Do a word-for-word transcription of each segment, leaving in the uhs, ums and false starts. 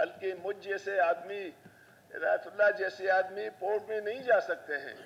بلکہ مجھ جیسے آدمی ہدایت اللہ جیسے آدمی پورٹ میں نہیں جا سکتے ہیں۔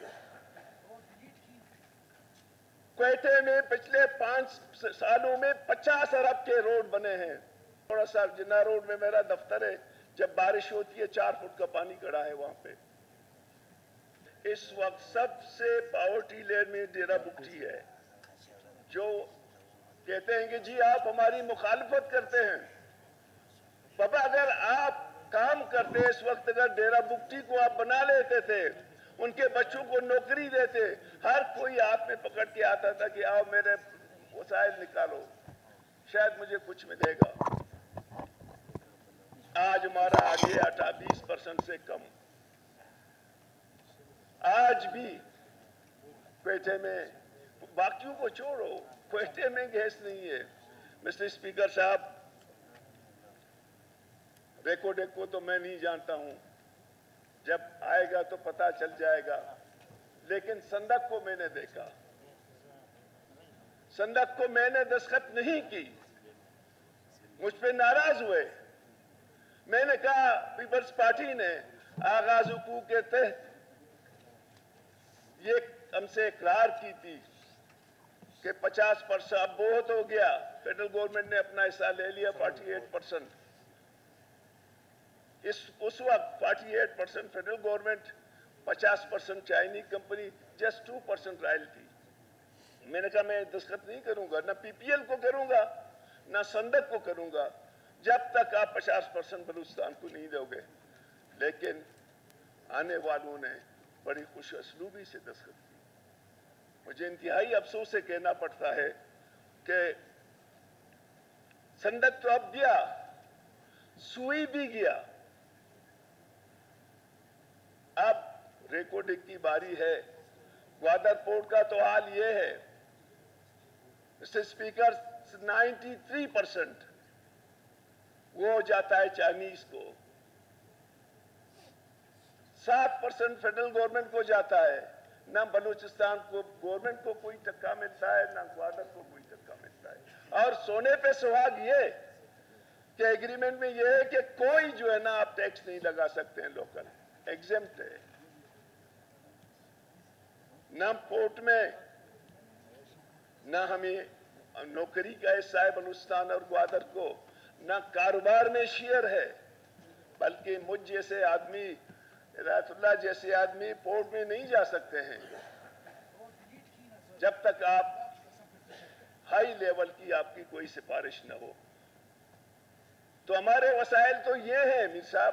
کوئٹے میں پچھلے پانچ سالوں میں پچاس ارب کے روڈ بنے ہیں۔ تھوڑا سا جناح روڈ میں میرا دفتر ہے، جب بارش ہوتی ہے چار فٹ کا پانی کھڑا ہے وہاں پہ۔ اس وقت سب سے پاورٹی لین میں ڈیرہ بگٹی ہے، جو کہتے ہیں کہ جی آپ ہماری مخالفت کرتے ہیں۔ بابا اگر آپ کام کرتے اس وقت، اگر ڈیرہ بگٹی کو آپ بنا لیتے تھے، ان کے بچوں کو نوکری دیتے، ہر کوئی آپ میں پکڑ کے آتا تھا کہ آؤ میرے وسائل نکالو، شاید مجھے کچھ ملے گا۔ آج ہمارا آگے آٹھا بیس پرسنٹ سے کم۔ آج بھی کوئٹے میں، باقیوں کو چھوڑو، کوئٹے میں گیس نہیں ہے۔ مسٹر اسپیکر صاحب، ریکارڈ کو تو میں نہیں جانتا ہوں، جب آئے گا تو پتا چل جائے گا، لیکن صندوق کو میں نے دیکھا، صندوق کو میں نے دستخط نہیں کی، مجھ پہ ناراض ہوئے۔ میں نے کہا پیپلز پارٹی نے آغاز حقوق کے تحت یہ ہم سے اقرار کی تھی کہ پچاس پرسنٹ اب بہت ہو گیا، فیڈرل گورنمنٹ نے اپنا حصہ لے لیا فورٹی ایٹ پرسنٹ۔ اس اس وقت forty eight percent federal government, پچاس percent Chinese company, just two percent royalty. میں نے کہا میں دستخط نہیں کروں گا، نہ پی پی ایل کو کروں گا، نہ صندوق کو کروں گا، جب تک آپ پچاس پرسنٹ بلوچستان کو نہیں دو گے۔ لیکن آنے والوں نے بڑی خوش اسلوبی سے دستخط کی۔ مجھے انتہائی افسوس سے کہنا پڑتا ہے کہ صندوق تو اب گیا، سوئی بھی گیا، اب ریکارڈنگ کی باری ہے۔ گوادر پورٹ کا تو حال یہ ہے mister speaker, ninety three percent وہ جاتا ہے چائنیز کو، سات پرسنٹ فیڈرل گورنمنٹ کو جاتا ہے۔ نہ بلوچستان کو گورنمنٹ کو کوئی ٹکا ملتا ہے، نہ گوادر کو کوئی ٹکا ملتا ہے۔ اور سونے پہ سہاگ یہ کہ ایگریمنٹ میں یہ ہے کہ کوئی جو ہے نا آپ ٹیکس نہیں لگا سکتے ہیں، لوکل ایگزمپٹ ہے۔ نہ پورٹ میں نہ ہمیں نوکری کا حصہ ہے بلوچستان اور گوادر کو، نہ کاروبار میں شیئر ہے، بلکہ مجھ جیسے آدمی ہدایت اللہ جیسے آدمی پورٹ میں نہیں جا سکتے ہیں جب تک آپ ہائی لیول کی آپ کی کوئی سفارش نہ ہو۔ تو ہمارے وسائل تو یہ ہیں میر صاحب،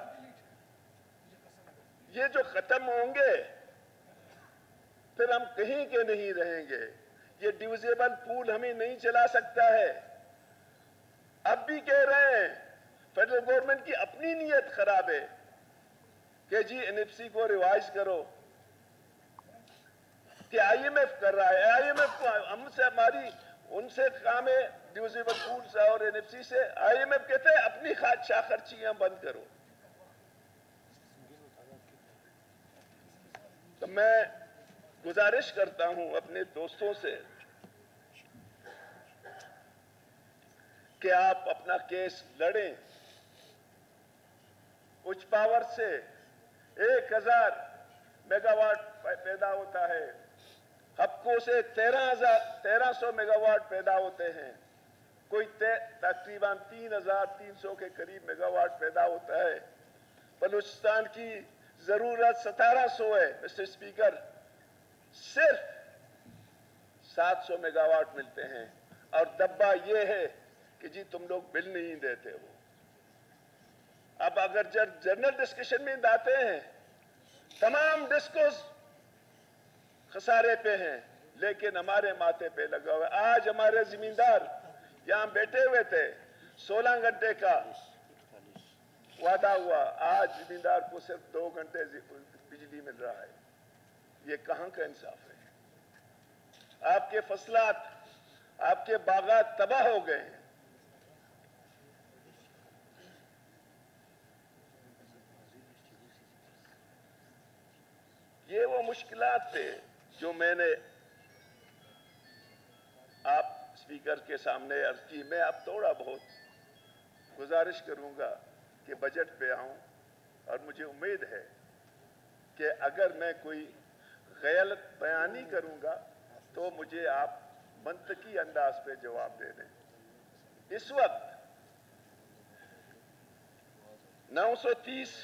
یہ جو ختم ہوں گے پھر ہم کہیں کے نہیں رہیں گے۔ یہ ڈیویزیبل پول ہمیں نہیں چلا سکتا ہے۔ اب بھی کہہ رہے ہیں فیڈرل گورنمنٹ کی اپنی نیت خراب ہے کہ جی این ایف سی کو ریوائز کرو، کہ آئی ایم ایف کر رہا ہے۔ آئی ایم ایف کو ہم سے ہماری ان سے کام ہے ڈیویزیبل پولز اور این ایف سی سے۔ آئی ایم ایف کہتے ہیں اپنی خادشاہ خرچیاں بند کرو۔ تو میں گزارش کرتا ہوں اپنے دوستوں سے کہ آپ اپنا کیس لڑیں۔ کچھ پاور سے ایک ہزار میگا واٹ پیدا ہوتا ہے، ہپکو سے تیرہ ہزار تیرہ سو میگا واٹ پیدا ہوتے ہیں، کوئی تقریباً تین ہزار تین سو کے قریب میگا واٹ پیدا ہوتا ہے۔ بلوچستان کی ضرورت ستارہ سو ہے مسٹر اسپیکر، صرف سات سو میگا واٹ ملتے ہیں، اور دبا یہ ہے کہ جی تم لوگ بل نہیں دیتے ہو۔ اب اگر جنرل ڈسکشن میں آتے ہیں، تمام ڈسکوز خسارے پہ ہیں، لیکن ہمارے ماتھے پہ لگا ہوا ہے۔ آج ہمارے زمیندار یہاں بیٹھے ہوئے تھے، سولہ گھنٹے کا وعدہ ہوا، آج زمیندار کو صرف دو گھنٹے بجلی مل رہا ہے۔ یہ کہاں کا انصاف ہے؟ آپ کے فصلات، آپ کے باغات تباہ ہو گئے ہیں۔ یہ وہ مشکلات تھے جو میں نے آپ اسپیکر کے سامنے عرض کی۔ میں اب تھوڑا بہت گزارش کروں گا کہ بجٹ پہ آؤں اور مجھے امید ہے کہ اگر میں کوئی غلط بیانی کروں گا تو مجھے آپ منطقی انداز پہ جواب دے دیں۔ اس وقت نو سو تیس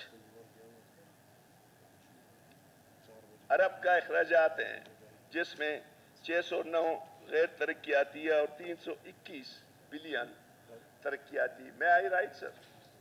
ارب کا اخراجات ہیں، جس میں چھ سو نو غیر ترقیاتی اور تین سو اکیس بلین ترقیاتی۔ میں آئی رائٹ سر؟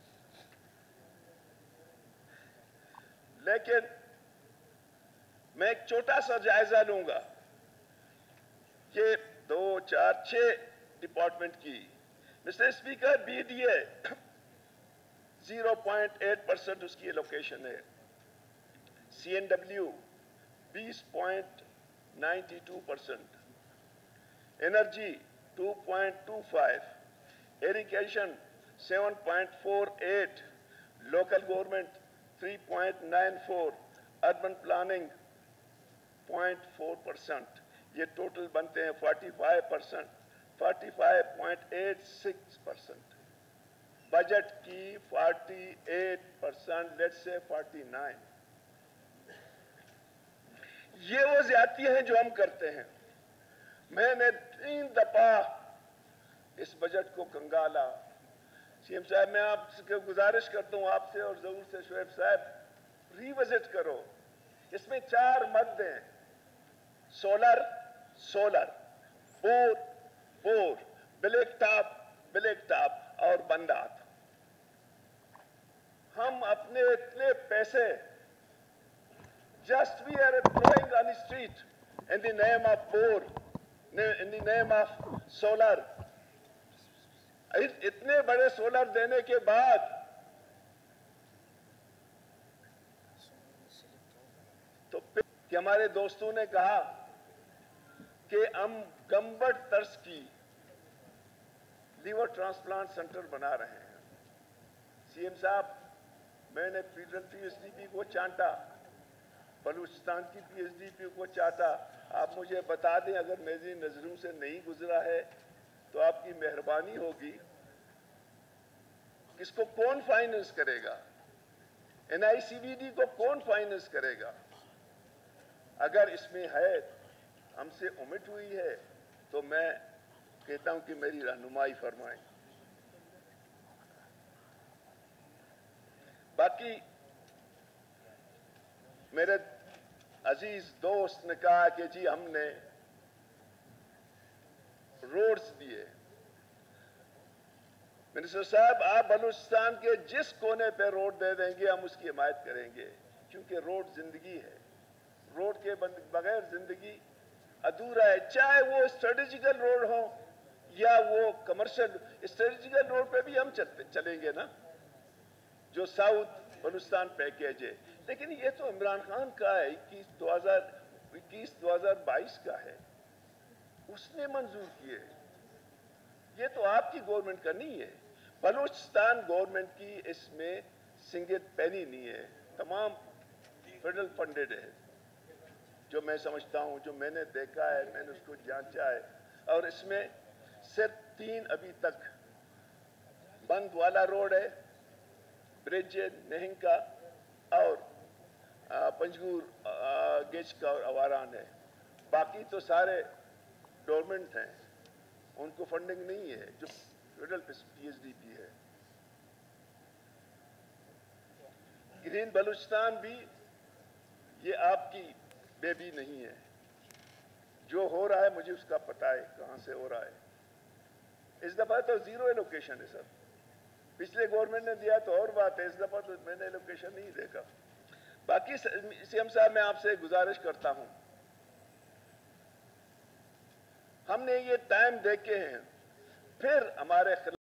لیکن میں ایک چھوٹا سا جائزہ لوں گا کہ دو چار چھ ڈپارٹمنٹ کی۔ Mister speaker, B D A zero point eight percent اس کی ایلوکیشن ہے، سی این ڈبلیو بیس point ninety two percent, energy two point two five, irrigation seven point four eight, local government three point nine four, urban planning point four percent. یہ total بنتے ہیں forty five percent, forty five point eight six percent. Budget کی forty eight percent, لیٹ سے forty nine. یہ وہ زیادتی ہیں جو ہم کرتے ہیں۔ میں نے تین دفعہ اس بجٹ کو کنگالا۔ سی ایم صاحب، میں آپ سے گزارش کرتا ہوں، آپ سے اور ضرور سے شعیب صاحب، ری وزٹ کرو۔ اس میں چار مد ہیں: solar solar, bore bore, black top black top اور بندات۔ ہم اپنے اتنے پیسے just we are throwing on the street in the name of bore, in the name of solar. اتنے بڑے سولر دینے کے بعد تو پھر کہ ہمارے دوستوں نے کہا کہ ہم گمبٹ طرز کی لیور ٹرانسپلانٹ سینٹر بنا رہے ہیں۔ سی ایم صاحب، میں نے federal P H D P کو چانٹا، بلوچستان کی پی ایچ ڈی پی کو چاہتا۔ آپ مجھے بتا دیں، اگر میری نظروں سے نہیں گزرا ہے تو آپ کی مہربانی ہوگی، اس کو کون فائننس کرے گا؟ N I C B D کو کون فائننس کرے گا؟ اگر اس میں ہے، ہم سے امٹ ہوئی ہے، تو میں کہتا ہوں کہ میری رہنمائی فرمائیں۔ باقی میرے عزیز دوست نے کہا کہ جی ہم نے روڈز دیے۔ منسٹر صاحب، آپ بلوچستان کے جس کونے پہ روڈ دے دیں گے ہم اس کی حمایت کریں گے، کیونکہ روڈ زندگی ہے۔ روڈ کے بغیر زندگی ادھورا ہے، چاہے وہ اسٹریٹجیکل روڈ ہوں یا وہ کمرشل۔ اسٹریٹجیکل روڈ پہ بھی ہم چلیں گے نا، جو ساؤتھ بلوچستان پیکیج ہے، لیکن یہ تو عمران خان کا ہے، اکیس دو ہزار اکیس دو ہزار بائیس کا ہے، اس نے منظور کیے۔ یہ تو آپ کی گورنمنٹ کا نہیں ہے، بلوچستان گورنمنٹ کی اس میں سنگل پینی نہیں ہے، تمام فیڈرل فنڈڈ ہے، جو میں سمجھتا ہوں، جو میں نے دیکھا ہے، میں نے اس کو جانچا ہے، اور اس میں صرف تین ابھی تک بند والا روڈ ہے، برج نہنگ کا اور پنجگور گیچ کا اور اواران ہے۔ باقی تو سارے گورنمنٹ ہیں، ان کو فنڈنگ نہیں ہے، جو federal P H D P ہے۔ گرین بلوچستان بھی یہ آپ کی بیبی نہیں ہے، جو ہو رہا ہے مجھے اس کا پتہ ہے کہاں سے ہو رہا ہے۔ اس دفعہ تو زیرو ایلوکیشن ہے سر، پچھلے گورنمنٹ نے دیا تو اور بات ہے، اس دفعہ تو میں نے ایلوکیشن نہیں دیکھا۔ باقی سی ایم صاحب، میں آپ سے گزارش کرتا ہوں، ہم نے یہ ٹائم دیکھے ہیں، پھر ہمارے خلاف